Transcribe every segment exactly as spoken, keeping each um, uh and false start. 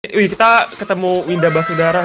Wih, kita ketemu Winda Basudara.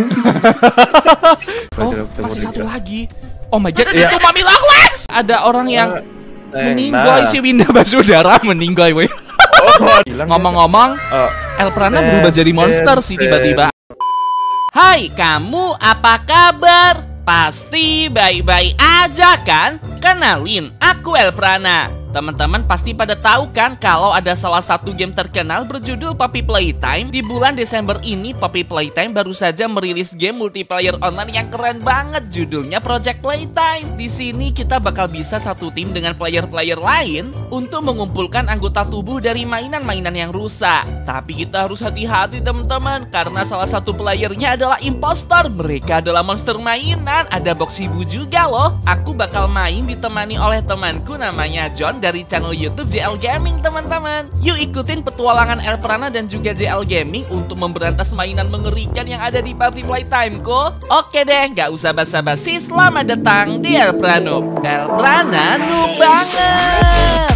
Oh, masih satu lagi. Oh my god, itu Mami Longlegs. Ada orang yang meninggal, si Winda Basudara meninggal, weh. Ngomong-ngomong, Elprana berubah jadi monster sih tiba-tiba. Hai kamu, apa kabar? Pasti baik-baik aja kan? Kenalin, aku Elprana. Teman-teman pasti pada tahu kan kalau ada salah satu game terkenal berjudul Poppy Playtime. Di bulan Desember ini, Poppy Playtime baru saja merilis game multiplayer online yang keren banget, judulnya Project Playtime. Di sini kita bakal bisa satu tim dengan player-player lain untuk mengumpulkan anggota tubuh dari mainan-mainan yang rusak. Tapi kita harus hati-hati teman-teman, karena salah satu playernya adalah impostor. Mereka adalah monster mainan. Ada Boxibu juga loh. Aku bakal main ditemani oleh temanku namanya John dari channel YouTube J L Gaming teman-teman. Yuk ikutin petualangan Elprana dan juga J L Gaming untuk memberantas mainan mengerikan yang ada di Poppy Playtime ko. Oke deh, gak usah basa-basi, selamat datang di Elprana. Elprana noob banget.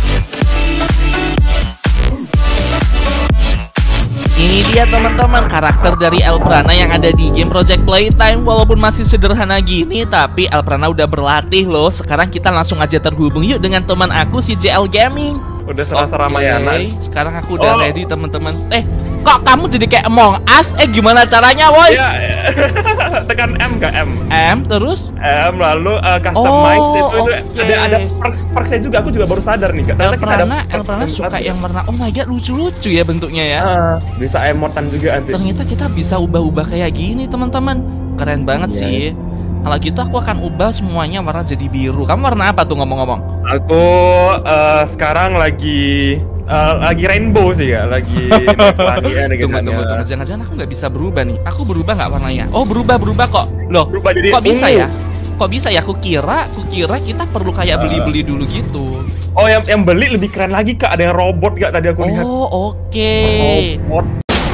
Ini dia teman-teman karakter dari Elprana yang ada di game Project Playtime. Walaupun masih sederhana gini, tapi Elprana udah berlatih loh. Sekarang kita langsung aja terhubung yuk dengan teman aku si J L Gaming. Udah serasa Ramayana. Sekarang aku udah oh. ready teman-teman. Eh, kok kamu jadi kayak Among Us? Eh, gimana caranya, woy? Ya, tekan M gak M? M terus? M lalu uh, customize oh, itu, okay. itu ada ada perks perksnya juga. Aku juga baru sadar nih. Elprana, Elprana suka yang warna. Oh my god, lucu-lucu ya bentuknya ya. Uh, bisa emotan juga nanti. Ternyata kita bisa ubah-ubah kayak gini teman-teman. Keren banget yeah. sih. Kalau gitu aku akan ubah semuanya warna jadi biru. Kamu warna apa tuh ngomong-ngomong? Aku uh, sekarang lagi uh, lagi rainbow sih ya, lagi pelangian gitu. Tunggu, tunggu, tunggu. Jangan-jangan aku nggak bisa berubah nih. Aku berubah nggak warnanya? Oh berubah, berubah kok. Loh, berubah jadi kok bisa ungu. ya? Kok bisa ya? Aku kira, aku kira kita perlu kayak beli-beli dulu gitu. Oh yang yang beli lebih keren lagi kak. Ada yang robot gak tadi aku lihat? Oh oke. Okay. Robot.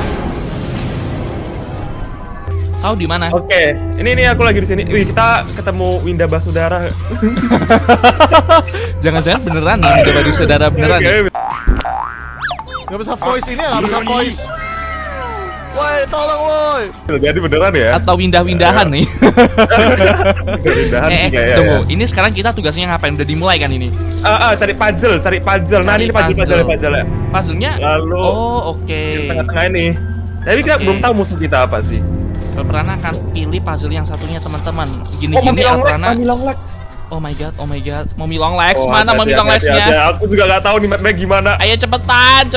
Kau di mana? Oke, okay. ini ini aku lagi di sini. Wih, kita ketemu Winda Basudara. Jangan-jangan beneran nih Winda Basudara beneran. Okay. Gak bisa voice ini, gak bisa voice. Woi, tolong woi. Jadi beneran ya? Atau windah-windahan nih. Windahan eh, sih eh, ya, tunggu, ya. Ini sekarang kita tugasnya ngapain? Udah dimulai kan ini? Ah, uh, uh, cari puzzle, cari puzzle. Nah, ini puzzle, puzzle, puzzle ya. Puzzle-nya? Lalu. Oh, oke. Okay. Di tengah-tengah ini. Tapi kita okay. belum tahu musuh kita apa sih. Elprana akan pilih puzzle yang satunya teman-teman. Gini-gini oh, Elprana. Mami Longlegs. Oh my god, oh my god. Mami Longlegs, oh, mana Mami Longlegsnya? Aku juga gak tahu nih mapnya gimana. Ayo cepetan,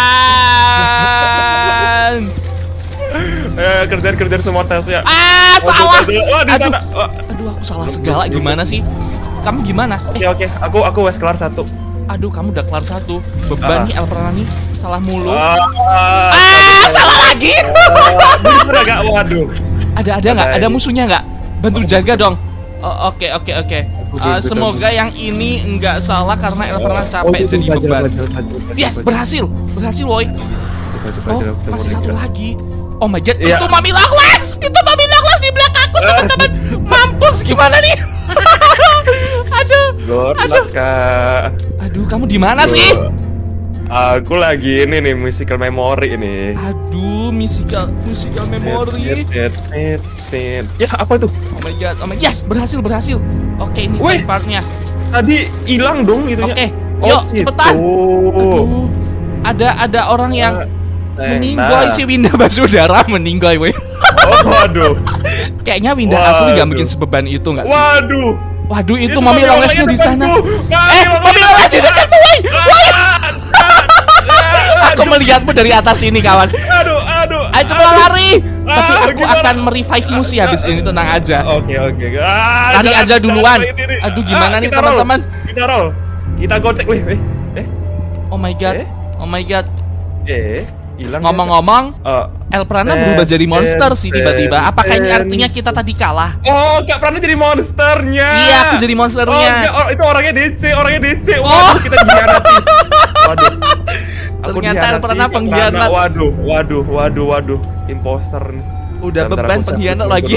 cepetan. Eh, kerjaan-kerjaan semua tesnya. Ah, salah. Oh, di aduh, sana. Oh. aduh, aku salah segala. Gimana sih? Kamu gimana? Oke, eh. oke. Aku aku wes kelar satu. Aduh, kamu udah kelar satu. Beban uh. nih Elprana nih. Salah mulu. Uh, uh, ah, salah lagi. Udah gak, waduh. Ada ada nggak? Ada musuhnya nggak? Bantu jaga dong. Oke oke oke. Semoga yang ini nggak salah karena Elprana capek jadi beban. Yes, berhasil, berhasil, woi. Oh, masih satu lagi. Oh my god, itu Mami Longlegs, itu Mami Longlegs di belakangku teman-teman. Mampus gimana nih? Aduh, aduh, aduh, kamu di mana sih? Aku lagi ini nih musical memory ini. Aduh, musical musical memory. Ya apa itu? Oh my god, oh my god. Yes, berhasil berhasil. Oke, ini partnya. Tadi hilang dong itunya. Oke, yuk cepetan. Aduh, ada ada orang yang meninggal, si Winda Basudara meninggal, weh. Oh, waduh. Kayaknya Winda asli gak mungkin sebeban itu nggak sih? Waduh. Waduh, itu, itu Mami Longlegsnya di sana. Eh, Mami Longlegs di dekatmu, woi. Aku melihatmu dari atas ini, kawan. Aduh, aduh. Ayo cepat lari. Tapi aku akan merevive-mu sih habis ini, tenang aja. Oke, oke. Lari aja duluan. Aduh, gimana nih teman-teman? Kita roll. Kita gocek, wih, wih. Eh. Oh my god. Oh my god. Eh. Ngomong-ngomong, uh, Elprana berubah jadi monster sih tiba-tiba. Apakah ini artinya kita tadi kalah? Oh, Kak Prana jadi monsternya. Iya, aku jadi monsternya. Oh, itu orangnya D C, orangnya D C. Waduh, oh. Kita dikhianati. Waduh. Ternyata Elprana pengkhianat. Waduh, waduh, waduh, waduh. Imposter nih. Udah beban pengkhianat lagi.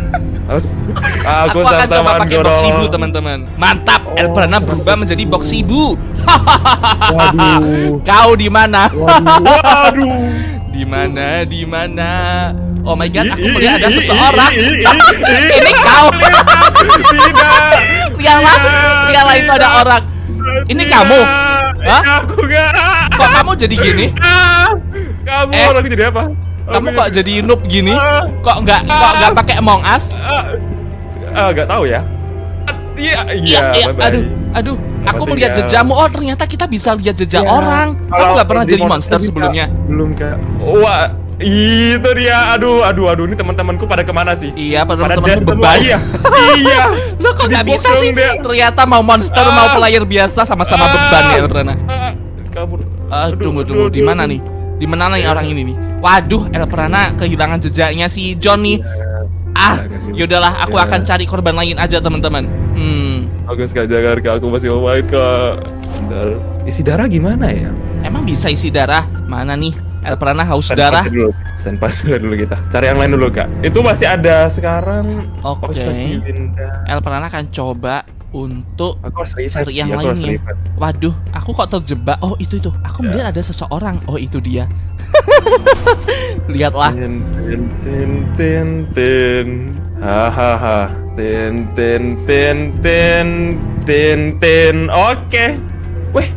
Aku, aku akan coba pakai Boxibu teman-teman. Mantap, oh, Elprana berubah menjadi Boxibu. Waduh. Kau di mana? Waduh. Waduh. Di mana? Di mana? Oh my god, aku melihat ada seseorang. Ini kau. Tidak. Lihatlah, lihatlah itu ada orang. Ini kamu? Hah? Aku gak. Kok kamu jadi gini? Kamu Eh, orang jadi apa? Kamu kok jadi noob gini? Kok nggak kok nggak pakai Among Us? Ah, nggak tahu ya. Iya, iya. Iya, aduh, aduh. Aku melihat jejakmu. Oh, ternyata kita bisa lihat jejak orang. Kamu nggak pernah jadi monster sebelumnya? Belum, Kak. Wah, itu dia. Aduh, aduh, aduh. Ini teman-temanku pada kemana sih? Iya, teman-temanku beban. Iya. Iya. Lo kok nggak bisa sih? Ternyata mau monster, mau player biasa sama-sama beban ya, Elprana. Kabur. Aduh, tunggu, tunggu. Di mana nih? Di mana nih orang ini nih? Waduh, Elprana kehilangan jejaknya si John nih. Ah, yaudahlah, aku akan cari korban lain aja, teman-teman. Hmm. Bagus Kak Jakarta, aku masih mau main Kak. Isi darah gimana ya? Emang bisa isi darah? Mana nih? Elprana haus darah. Stand pas dulu kita. Cari yang lain dulu Kak. Itu masih ada sekarang. Oke. Okay. Elprana akan coba untuk aku cari yang lainnya. Waduh, aku kok terjebak. Oh, itu itu. Aku melihat ada seseorang. Oh, itu dia. Lihatlah. Tin tin tin tin tin. Hahaha. Tin tin tin tin tin tin. Oke. Weh.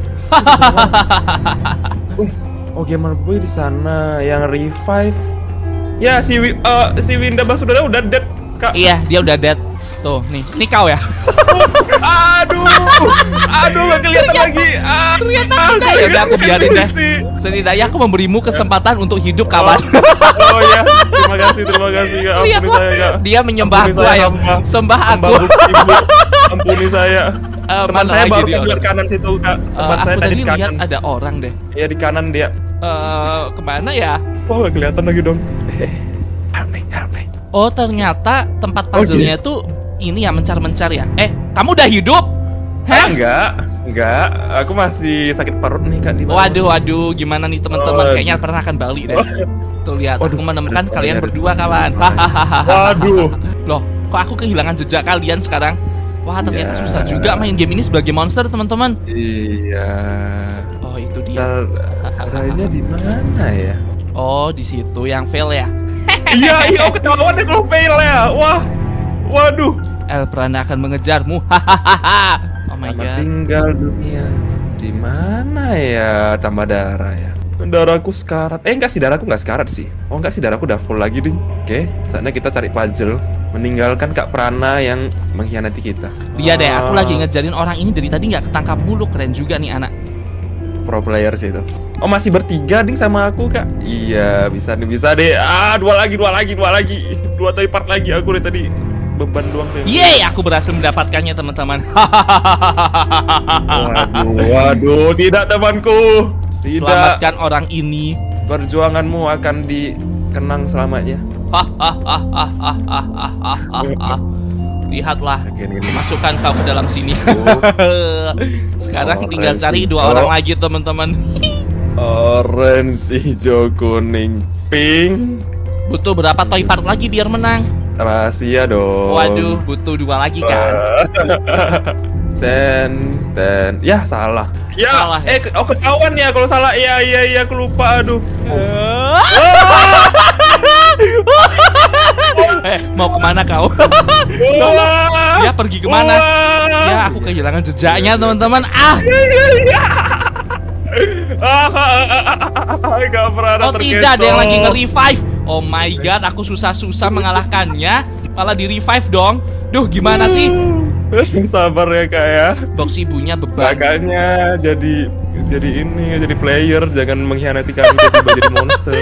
Wih. Oh, gamer boy di sana yang revive. Ya, si uh, si Winda Basudara udah dead, Kak. Iya, dia udah dead. Tuh, nih. Ini kau ya? Aduh. Aduh, gak kelihatan lagi. Ah, ternyata enggak. Ya udah, aku biarin deh. Setidaknya aku memberimu kesempatan untuk hidup, kawan. Oh, oh ya, terima kasih, terima kasih Kak. Ampuni saya, Kak. Dia menyembah aku ya. Sembah aku. Ampuni saya. Uh, Teman saya baru di kanan situ, Kak. Teman uh, saya aku tadi di lihat kanan. ada orang deh. Iya, di kanan dia. Uh, kemana ya? Oh, gak kelihatan lagi dong. Eh, help me, help me. Oh, ternyata tempat puzzle-nya okay. tuh ini ya, mencar-mencar ya. Eh, kamu udah hidup? Hah? Enggak, enggak. Aku masih sakit perut nih Kak di bawah. Waduh, waduh, gimana nih teman-teman? Oh, Kayaknya pernah akan balik deh. Tuh lihat, waduh, aku menemukan waduh, kalian waduh, berdua kawan. Waduh. Loh, kok aku kehilangan jejak kalian sekarang? Wah, ternyata ya. Susah juga main game ini sebagai monster, teman-teman. Iya. Oh, itu dia. Caranya di mana ya? Oh, di situ yang fail ya. Iya, iya, oh, ketahuan deh kalau fail ya. Wah. Waduh. Elprana akan mengejarmu. Hahaha. Oh my god. Tinggal dunia. Di mana ya tambah darah ya? Darahku sekarat. Eh enggak sih, darahku enggak sekarat sih. Oh enggak sih, darahku udah full lagi, Ding. Oke, saatnya kita cari puzzle meninggalkan Kak Prana yang mengkhianati kita. Iya deh, aku lagi ngejarin orang ini dari tadi nggak ketangkap mulu. Keren juga nih anak. Pro player sih itu. Oh, masih bertiga, Ding, sama aku, Kak. Iya, bisa nih, bisa deh. Ah, dua lagi, dua lagi, dua lagi. Dua kali part lagi aku dari tadi. Beban doang tuh. Yeay, aku berhasil mendapatkannya, teman-teman. Waduh, waduh, tidak temanku. Tidak. Selamatkan orang ini. Perjuanganmu akan dikenang selamanya. Lihatlah. Oke, ini, ini. Masukkan kau ke dalam sini. Sekarang tinggal cari dua orang lagi, teman-teman. Orange, hijau, kuning, pink. Butuh berapa toy part lagi biar menang? Rahasia dong. Waduh, butuh dua lagi kan. Ten, ten, ya salah. Ya, salah, eh, oh ketahuan ya kalau salah. Iya, iya, iya, aku lupa. Aduh. Oh. Eh, mau kemana kau? Ya pergi kemana? Ya, aku kehilangan jejaknya, teman-teman. Ah. Gak pernah. Oh tidak, ada yang lagi nge-revive. Oh my god, aku susah-susah mengalahkannya, malah di-revive dong. Duh, gimana sih? Sabar ya Kak ya. Box ibunya beban. Makanya jadi jadi ini, jadi player, jangan mengkhianati kami tiba jadi monster.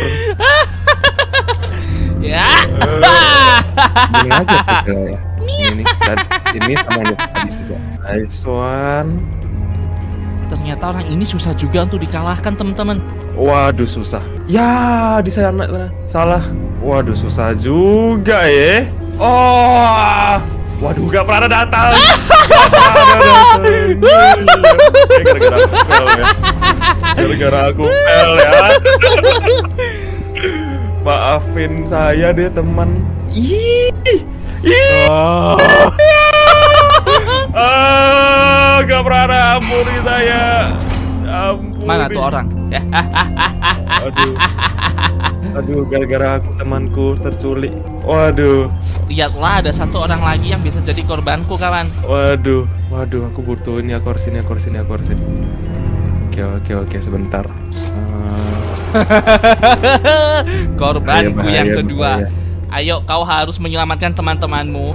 Ya. Ini aja ya. Ini dan ini sama tadi susah. Nice one. Ternyata orang ini susah juga untuk dikalahkan, teman-teman. Waduh, susah. Ya, di sana salah. Waduh, susah juga ya. Oh. Waduh, gak pernah datang. Gak pernah datang. Gara-gara aku fail ya. Gara-gara aku fail ya. Maafin saya deh, teman. Ih. Ih. Oh. Ah, gak pernah, ampuni saya. Ampuni. Mana tuh orang? Ya. Aduh. Aduh, gara-gara aku temanku terculik. Waduh. Lihatlah, ada satu orang lagi yang bisa jadi korbanku, kawan. Waduh, waduh, aku butuh ini, aku harus ini, aku harus ini, aku harus ini. Oke, oke, oke, sebentar. Uh... Korbanku bahaya, yang bahaya, kedua. bahaya. Ayo, kau harus menyelamatkan teman-temanmu.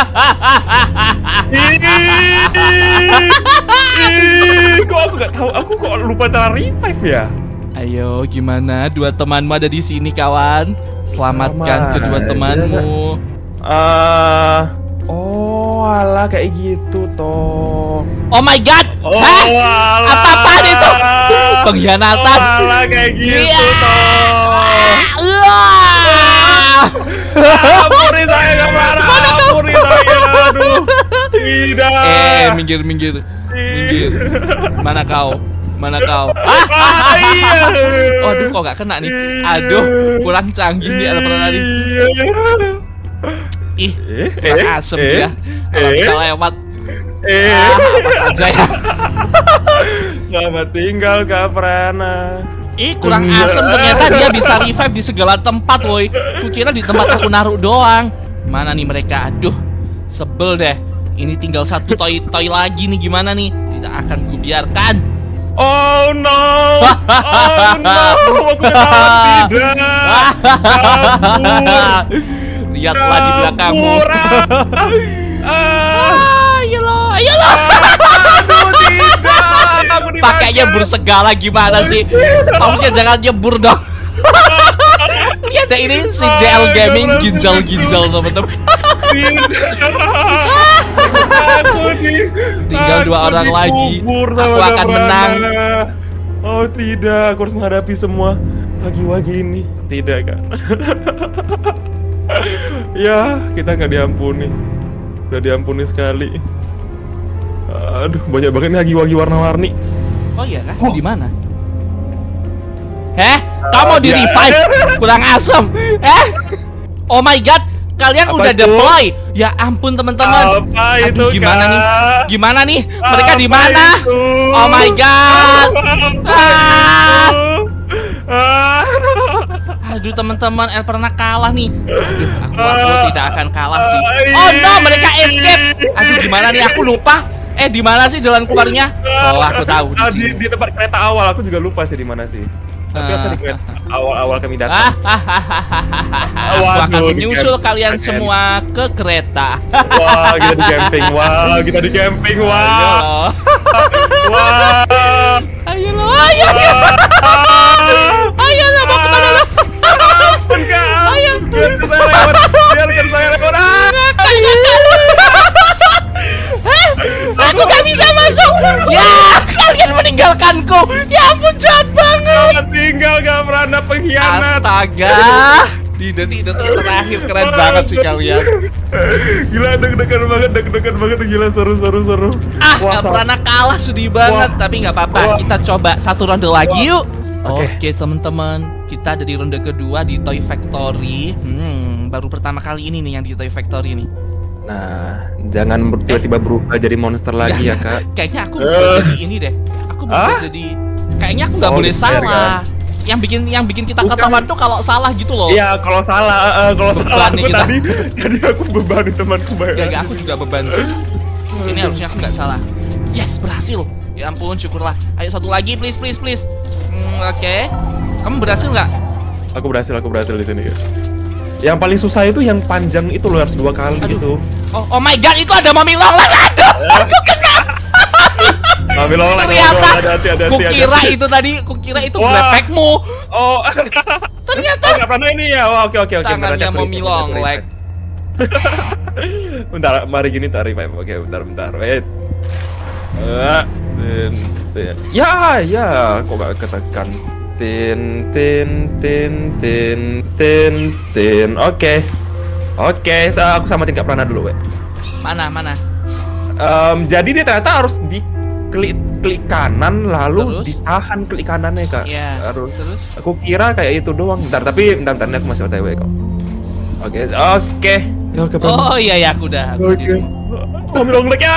Kok aku gak tahu? Aku kok lupa cara revive ya? Ayo, gimana? Dua temanmu ada di sini, kawan. Selamatkan Sama kedua aja. temanmu. Uh, oh, alah kayak gitu toh. Oh my god! Oh, Hah? alah. Apa-apaan itu? Pengkhianatan. Oh, alah kayak gitu Iya. toh. Wah. Ampuni saya, Kak Farah. Ampuni saya. Aduh. Tidak. Eh, minggir, minggir. Minggir. Mana kau? Mana kau? Ah, iya. Aduh, kok gak kena nih? Aduh, kurang canggih nih Elprana nih. Ih, Eh, kurang eh, asem eh, dia. Kalau eh. bisa lewat. Eh, Ah, apa saja ya. selamat tinggal Kak Prana. Ih, kurang asem ternyata dia bisa revive di segala tempat, woi. Kukira di tempat aku naruh doang. Mana nih mereka? Aduh, sebel deh. Ini tinggal satu toy-toy lagi nih, gimana nih? Tidak akan kubiarkan. Oh no, oh no, aku ketahuan tidak. Kabur. Lihatlah di belakangmu. Kabur, ah. Ayolah, ayolah. Aduh tidak, aku dimakan. Pakai nyebur segala gimana sih? Maksudnya jangan nyebur dong. Lihat deh, ini si J L Gaming ginjal-ginjal, teman-teman. Aku di, Tinggal aku dua orang lagi. dikubur sama Aku akan Kak Prana. menang. Oh tidak, aku harus menghadapi semua wagi-wagi ini. Tidak Kak. Ya, kita nggak diampuni. Udah diampuni sekali. Aduh, banyak banget nih wagi-wagi warna-warni. Oh iya kah? Oh. Di mana? Heh, kamu di ya. revive? Kurang asem. Eh? Oh my god, kalian Apa udah itu? deploy. Ya ampun teman-teman. Apa Aduh, itu, gimana Kak? nih? Gimana nih? Mereka di Apa mana? itu? Oh my god. Apa Ah. itu? Ah. Aduh teman-teman, El pernah kalah nih. Aduh, aku, aku tidak akan kalah sih. Ai. Oh no, mereka escape. Aduh, gimana nih? Aku lupa. Eh, di mana sih jalan keluarnya? Oh, aku tahu di Ah, sini. di, di tempat kereta awal, aku juga lupa sih di mana sih. Tapi Ah. asal di kereta awal-awal kami Ah, datang. Aku Waduh, akan di menyusul camping. kalian semua ke kereta. Wah, kita di camping. Wah, kita di camping. Wah. Wah. Ayo lo, ayo, ayo, ayo lo, mau kemana lo? Ampun, Kak. Ayo. Biarkan saya lewat. Biarkan saya lewat. Ah. Hah? Aku gak bisa masuk. Ya, kalian meninggalkanku. Ya ampun, jahat banget. Selamat tinggal, Kak Prana, pengkhianat. Astaga. Di detik-detik terakhir keren banget sih kalian. Gila, deg-degan banget, deg-degan banget, gila, seru, seru, seru. Ah, Wah, gak pernah kalah, sedih banget. Wah. Tapi nggak apa-apa, Wah. kita coba satu ronde lagi yuk. Oke. Oke teman-teman, kita ada di ronde kedua di Toy Factory. Hmm, baru pertama kali ini nih yang di Toy Factory nih. Nah, jangan ber- tiba-tiba berubah jadi monster lagi ya, Kak. Kayaknya aku Eh. berubah jadi ini deh. Aku berubah Ah? jadi, kayaknya aku nggak Oh, boleh fair, salah. Yang bikin yang bikin kita Bukan. ketahuan tuh kalau salah gitu loh. Iya, kalau salah, uh, kalau Beban salah nih aku kita. tadi, tadi aku bebani temanku banyak. Gak, gak, aku juga beban sih. Ini harusnya aku nggak salah. Yes, berhasil. Ya ampun, syukurlah. Ayo satu lagi, please, please, please. Hmm, Oke. Kamu berhasil nggak? Aku berhasil, aku berhasil di sini. Yang paling susah itu yang panjang itu loh, harus dua kali Aduh. gitu. Oh, oh my god, itu ada Mami Lola. Aduh, aku kena. Ambil oleh, Ternyata, hati, hati, kukira itu tadi, kukira itu Wah. glepekmu. Oh, Ternyata oh, nggak pernah ini ya. Oh, oke, oke, oke. tangannya Bentar, Mami bentar, bentar, Longlek. Bentar, mari gini tarik, Pak. Oke, bentar, bentar. Wait. Eh, tin, tin. Ya, ya, kok gak ketekan. Tin, tin, tin, tin, tin, tin. Oke. Oke, so aku samatin Kak Prana dulu, we. Mana, mana? Em, jadi dia ternyata harus diklik klik kanan lalu Terus? ditahan klik kanannya, Kak. Iya. Harus. Terus? Aku kira kayak itu doang. Bentar, tapi bentar, bentar, ini aku masih O T W kok. Oke, oke. Ya, Kak Prana. Oh iya ya, aku udah. Aku Oke. di- Mobil onglek ya.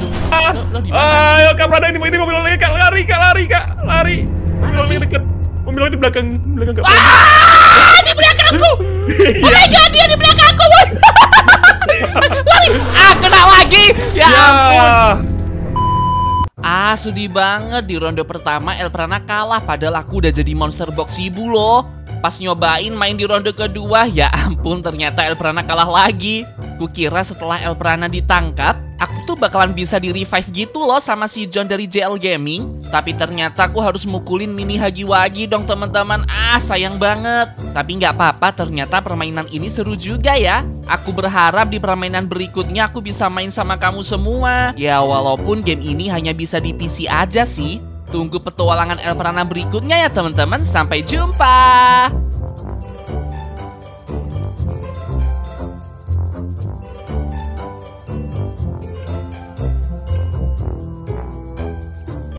Lo, lo di mana? Ayo Kak Prana, ini ini mobil onglek, Kak, lari Kak, lari Kak, lari. Mobil Mana onglek sih? deket. Om bilang di belakang, belakang Kak. Ah, di belakangku. Oh my god, dia di belakangku. Lari. Ah, kena lagi. Ya ampun. Ah, sedih banget di ronde pertama Elprana kalah padahal aku udah jadi monster box ibu loh. Pas nyobain main di ronde kedua, ya ampun ternyata Elprana kalah lagi. Kukira setelah Elprana ditangkap, aku tuh bakalan bisa di revive gitu loh sama si John dari J L Gaming. Tapi ternyata aku harus mukulin Mini Hagiwagi dong teman-teman. Ah, sayang banget. Tapi nggak apa-apa, ternyata permainan ini seru juga ya. Aku berharap di permainan berikutnya aku bisa main sama kamu semua. Ya walaupun game ini hanya bisa di P C aja sih. Tunggu petualangan Elprana berikutnya ya teman-teman. Sampai jumpa.